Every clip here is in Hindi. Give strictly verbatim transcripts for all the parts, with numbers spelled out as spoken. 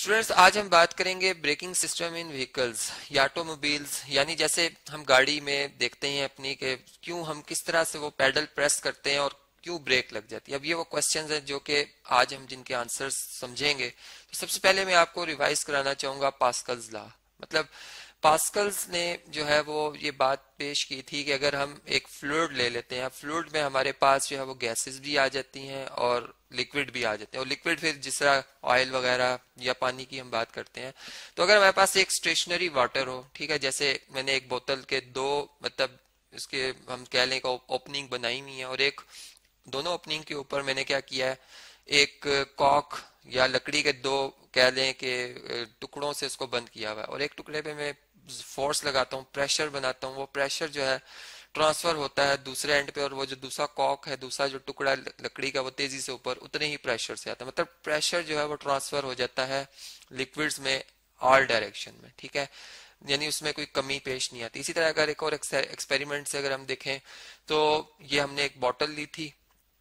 स्टूडेंट्स, आज हम बात करेंगे ब्रेकिंग सिस्टम इन व्हीकल्स या ऑटोमोबाइल्स। यानी जैसे हम गाड़ी में देखते हैं अपनी के क्यों हम किस तरह से वो पैडल प्रेस करते हैं और क्यों ब्रेक लग जाती है। अब ये वो क्वेश्चंस हैं जो कि आज हम जिनके आंसर्स समझेंगे। तो सबसे पहले मैं आपको रिवाइज कराना चाहूंगा पास्कल्स लॉ। मतलब पास्कल्स ने जो है वो ये बात पेश की थी कि अगर हम एक फ्लूइड ले लेते हैं, फ्लूइड में हमारे पास जो है वो गैसेस भी आ जाती हैं और लिक्विड भी आ जाते हैं। और लिक्विड फिर जिस तरह ऑयल वगैरह या पानी की हम बात करते हैं, तो अगर हमारे पास एक स्टेशनरी वाटर हो, ठीक है, जैसे मैंने एक बोतल के दो मतलब इसके हम कह लें ओपनिंग बनाई हुई है और एक दोनों ओपनिंग के ऊपर मैंने क्या किया है, एक कॉक या लकड़ी के दो कह लें कि टुकड़ों से इसको बंद किया हुआ है और एक टुकड़े पे मैं फोर्स लगाता हूँ, प्रेशर बनाता हूँ। वो प्रेशर जो है ट्रांसफर होता है दूसरे एंड पे और वो जो दूसरा कॉक है, दूसरा जो टुकड़ा लकड़ी का, वो तेजी से ऊपर उतने ही प्रेशर से आता है। मतलब प्रेशर जो है वो ट्रांसफर हो जाता है लिक्विड्स में ऑल डायरेक्शन में, ठीक है, यानी उसमें कोई कमी पेश नहीं आती। इसी तरह अगर एक और एक्सपेरिमेंट से अगर हम देखें तो ये हमने एक बॉटल ली थी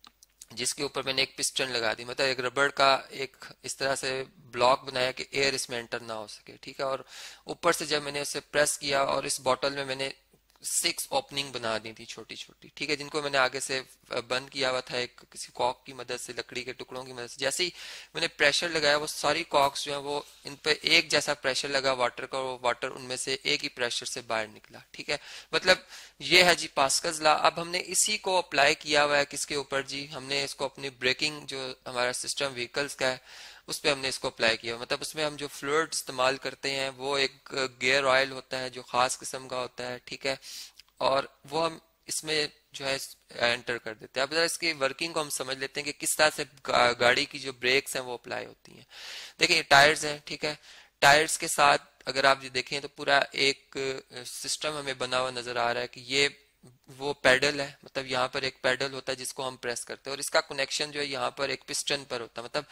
जिसके ऊपर मैंने एक पिस्टन लगा दी, मतलब एक रबड़ का एक इस तरह से ब्लॉक बनाया कि एयर इसमें एंटर ना हो सके, ठीक है। और ऊपर से जब मैंने उसे प्रेस किया और इस बॉटल में मैंने सिक्स ओपनिंग बना दी थी छोटी छोटी, ठीक है, जिनको मैंने आगे से बंद किया हुआ था एक किसी कॉक की मदद से, लकड़ी के टुकड़ों की मदद से। जैसे ही मैंने प्रेशर लगाया वो सारी कॉक्स जो है वो इन पे एक जैसा प्रेशर लगा वाटर का, वो वाटर उनमें से एक ही प्रेशर से बाहर निकला, ठीक है। मतलब ये है जी पास्कल्स लॉ। अब हमने इसी को अप्लाई किया हुआ है किसके ऊपर जी, हमने इसको अपनी ब्रेकिंग जो हमारा सिस्टम व्हीकल्स का है उस पर हमने इसको अप्लाई किया। मतलब उसमें हम जो फ्लूइड इस्तेमाल करते हैं वो एक गियर ऑयल होता है जो खास किस्म का होता है, ठीक है, और वो हम इसमें जो है एंटर कर देते हैं। अब जरा इसकी वर्किंग को हम समझ लेते हैं कि किस तरह से गा, गाड़ी की जो ब्रेक्स हैं वो अप्लाई होती हैं। देखिए टायर्स हैं, ठीक है, टायर्स के साथ अगर आप देखें तो पूरा एक सिस्टम हमें बना हुआ नजर आ रहा है कि ये वो पैडल है, मतलब यहाँ पर एक पैडल होता है जिसको हम प्रेस करते हैं और इसका कनेक्शन जो है यहाँ पर एक पिस्टन पर होता है। मतलब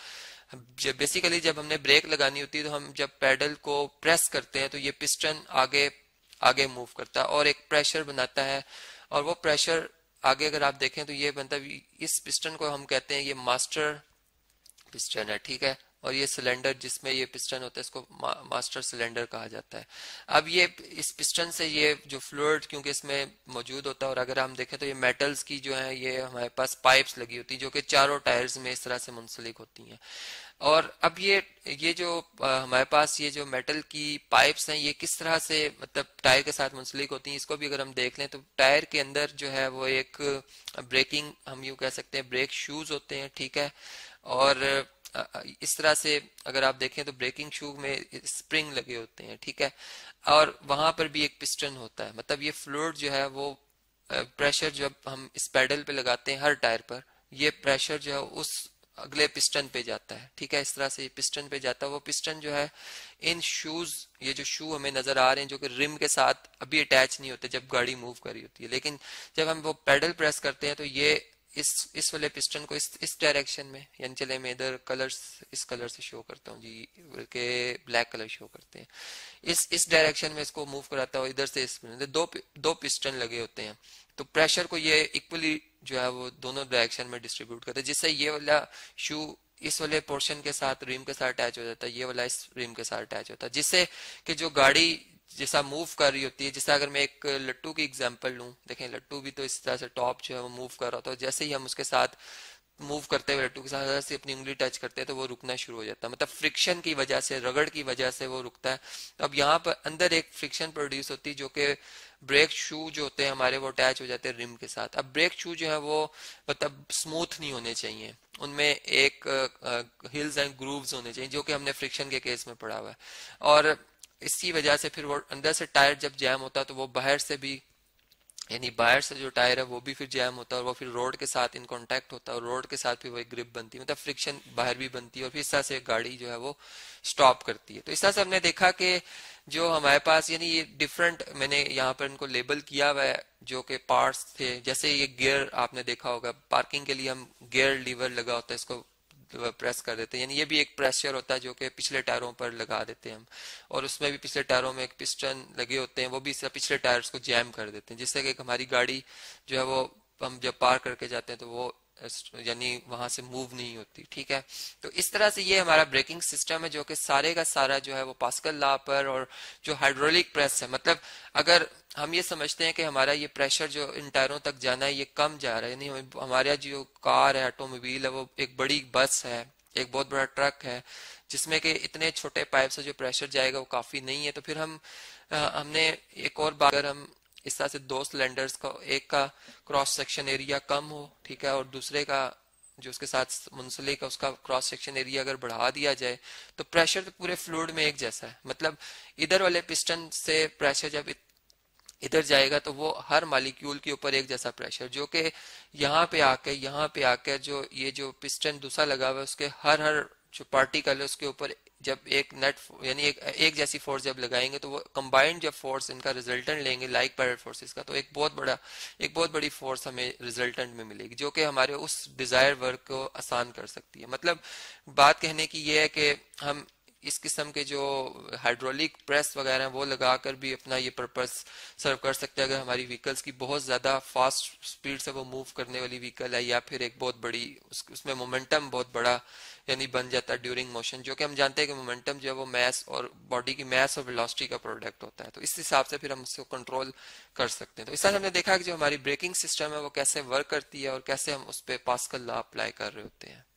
जब बेसिकली जब हमने ब्रेक लगानी होती है तो हम जब पैडल को प्रेस करते हैं तो ये पिस्टन आगे आगे मूव करता है और एक प्रेशर बनाता है और वो प्रेशर आगे अगर आप देखें तो ये मतलब इस पिस्टन को हम कहते हैं ये मास्टर पिस्टन है, ठीक है, और ये सिलेंडर जिसमें ये पिस्टन होता है इसको मा, मास्टर सिलेंडर कहा जाता है। अब ये इस पिस्टन से ये जो फ्लूइड क्योंकि इसमें मौजूद होता है और अगर हम देखें तो ये मेटल्स की जो है ये हमारे पास पाइप्स लगी होती है जो कि चारों टायर्स में इस तरह से मुंसलिक होती हैं। और अब ये ये जो आ, हमारे पास ये जो मेटल की पाइप्स हैं ये किस तरह से मतलब टायर के साथ मुंसलिक होती हैं, इसको भी अगर हम देख लें तो टायर के अंदर जो है वो एक ब्रेकिंग हम यूं कह सकते हैं ब्रेक शूज होते हैं, ठीक है। और इस तरह से अगर आप देखें तो ब्रेकिंग शू में स्प्रिंग लगे होते हैं, ठीक है, और वहां पर भी एक पिस्टन होता है। मतलब ये फ्लूइड जो है वो प्रेशर जब हम इस पैडल पे लगाते हैं हर टायर पर, ये प्रेशर जो है उस अगले पिस्टन पे जाता है, ठीक है, इस तरह से पिस्टन पे जाता है। वो पिस्टन जो है इन शूज, ये जो शू हमें नजर आ रहे हैं जो कि रिम के साथ अभी अटैच नहीं होते जब गाड़ी मूव कर रही होती है, लेकिन जब हम वो पैडल प्रेस करते हैं तो ये इस इस वाले पिस्टन को इस इस डायरेक्शन में, यानी चले मैं इधर कलर्स इस कलर से शो करता हूँ जी के ब्लैक कलर शो करते हैं, इस इस डायरेक्शन में इसको मूव कराता हूँ इधर से इस दो दो पिस्टन लगे होते हैं तो प्रेशर को ये इक्वली जो है वो दोनों डायरेक्शन में डिस्ट्रीब्यूट करते हैं, जिससे ये वाला शू इस वाले पोर्शन के साथ रिम के साथ अटैच हो जाता है, ये वाला इस रिम के साथ अटैच होता है, जिससे कि जो गाड़ी जैसा मूव कर रही होती है, जैसा अगर मैं एक लट्टू की एग्जांपल लूं, देखें लट्टू भी तो इस तरह से टॉप जो है वो मूव कर रहा था, जैसे ही हम उसके साथ मूव करते हुए लट्टू के साथ से अपनी उंगली टच करते हैं तो वो रुकना शुरू हो जाता है, मतलब फ्रिक्शन की वजह से, रगड़ की वजह से वो रुकता है। तो अब यहाँ पर अंदर एक फ्रिक्शन प्रोड्यूस होती है जो कि ब्रेक शू जो होते हैं हमारे वो अटैच हो जाते हैं रिम के साथ। अब ब्रेक शू जो है वो मतलब स्मूथ नहीं होने चाहिए, उनमें एक हिल्स एंड ग्रूव्स होने चाहिए जो कि हमने फ्रिक्शन के केस में पढ़ा हुआ है। और इसी वजह से फिर वो अंदर से टायर जब जैम होता है तो वो बाहर से भी, यानी बाहर से जो टायर है वो भी फिर जैम होता है और वो फिर रोड के साथ इन कांटेक्ट होता है और रोड के साथ फिर वो एक ग्रिप बनती है, मतलब फ्रिक्शन बाहर भी बनती है और फिर इस तरह से गाड़ी जो है वो स्टॉप करती है। तो इस तरह से हमने देखा कि जो हमारे पास यानी ये डिफरेंट, मैंने यहाँ पर इनको लेबल किया हुआ है जो कि पार्ट्स थे, जैसे ये गियर आपने देखा होगा, पार्किंग के लिए हम गियर लीवर लगा होता है इसको प्रेस कर देते हैं, यानी ये भी एक प्रेशर होता है जो कि पिछले टायरों पर लगा देते हैं हम, और उसमें भी पिछले टायरों में एक पिस्टन लगे होते हैं वो भी पिछले टायर्स को जैम कर देते हैं, जिससे कि हमारी गाड़ी जो है वो हम जब पार करके जाते हैं तो वो यानी वहां से मूव नहीं होती। ठीक है, तो इस तरह से ये हमारा ब्रेकिंग सिस्टम है जो कि सारे का सारा जो है वो पास्कल लॉ पर, और जो हाइड्रोलिक प्रेस है, मतलब अगर हम ये समझते हैं कि हमारा ये प्रेशर जो इन टायरों तक जाना है ये कम जा रहा है, यानी हमारे जो कार है, ऑटोमोबाइल है, वो एक बड़ी बस है, एक बहुत बड़ा ट्रक है जिसमें कि इतने छोटे पाइप से जो प्रेशर जाएगा वो काफी नहीं है, तो फिर हम आ, हमने एक और बात, अगर हम इस तरह से दो सिलेंडर्स का, एक का क्रॉस सेक्शन एरिया कम हो, ठीक है, और दूसरे का जो उसके साथ मुंसलिक है उसका क्रॉस सेक्शन एरिया अगर बढ़ा दिया जाए, तो प्रेशर तो पूरे फ्लूइड में एक जैसा है। मतलब इधर वाले पिस्टन से प्रेशर जब इधर जाएगा तो वो हर मालिक्यूल के ऊपर एक जैसा प्रेशर, जो कि यहाँ पे आके यहाँ पे आके जो ये जो पिस्टन दूसरा लगा हुआ है उसके हर हर जो पार्टिकल है उसके ऊपर जब एक नेट यानी एक एक जैसी फोर्स जब लगाएंगे तो वो कंबाइंड जब फोर्स इनका रिजल्टेंट लेंगे लाइक पैरेलल फोर्सेस का, तो एक बहुत बड़ा एक बहुत बड़ी फोर्स हमें रिजल्टेंट में मिलेगी जो कि हमारे उस डिजायर वर्क को आसान कर सकती है। मतलब बात कहने की ये है कि हम इस किस्म के जो हाइड्रोलिक प्रेस वगैरह हैं वो लगाकर भी अपना ये पर्पस सर्व कर सकते हैं अगर हमारी व्हीकल्स की बहुत ज्यादा फास्ट स्पीड से वो मूव करने वाली व्हीकल है, या फिर एक बहुत बड़ी उस, उसमें मोमेंटम बहुत बड़ा यानी बन जाता है ड्यूरिंग मोशन, जो कि हम जानते हैं कि मोमेंटम जो है वो मास और बॉडी की मास और वेलोसिटी का प्रोडक्ट होता है, तो इस हिसाब से फिर हम उसको कंट्रोल कर सकते हैं। तो इस तरह हमने देखा कि जो हमारी ब्रेकिंग सिस्टम है वो कैसे वर्क करती है और कैसे हम उस पर पास्कल लॉ अप्लाई कर रहे होते हैं।